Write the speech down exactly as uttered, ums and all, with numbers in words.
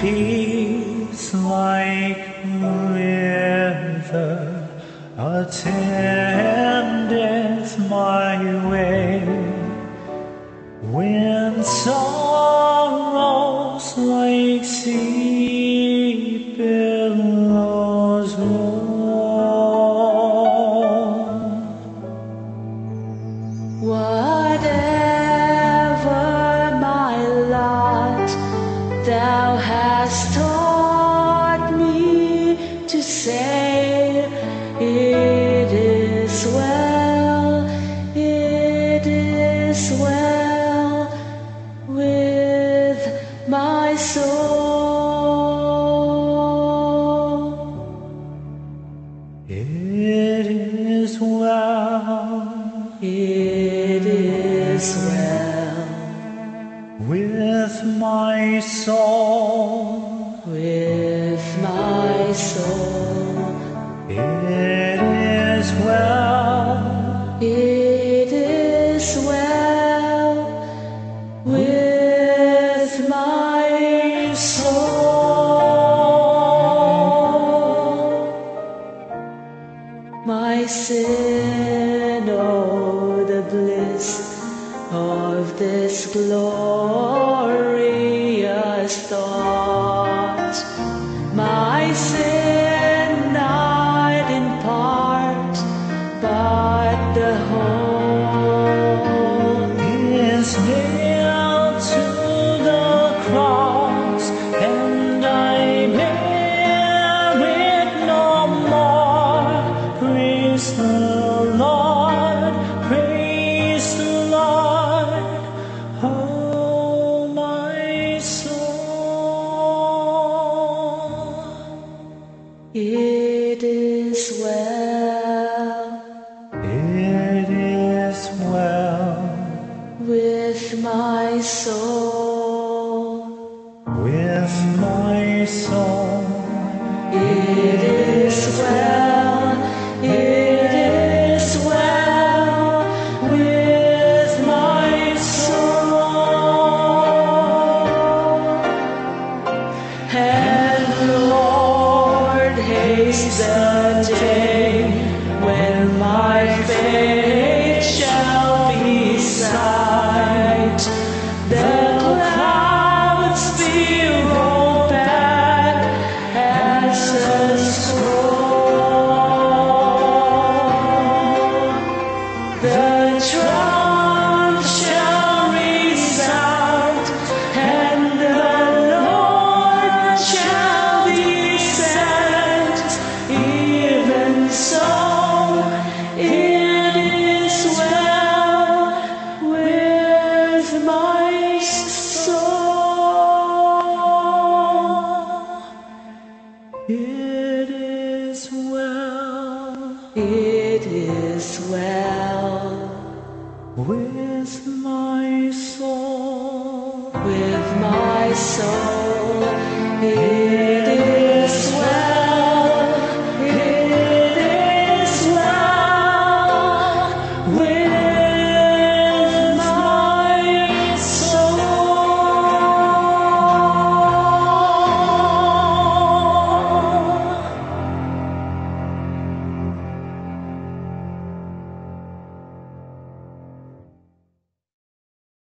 peace like a river attendeth my way. When sorrows like sea billows roll, whatever my lot, Thou hast taught me to say, it is well, it is well with my soul. It is well, It is well with my soul, with my soul. it is well, It is well with my soul. My sin, oh, the bliss of this glorious thought. My sin not in part, but the whole is nailed to the cross, and I bear it no more. Praise the Lord, praise the Lord, oh my soul. It is well It is well with my soul. with my soul. It is well, it is well with my soul. And Lord, haste the day when my faith shall be sight. The clouds be rolled back as a scroll. The trump shall resound, and the Lord shall descend. Even so, it is well with my soul. It is well It is well with my soul. with my soul. It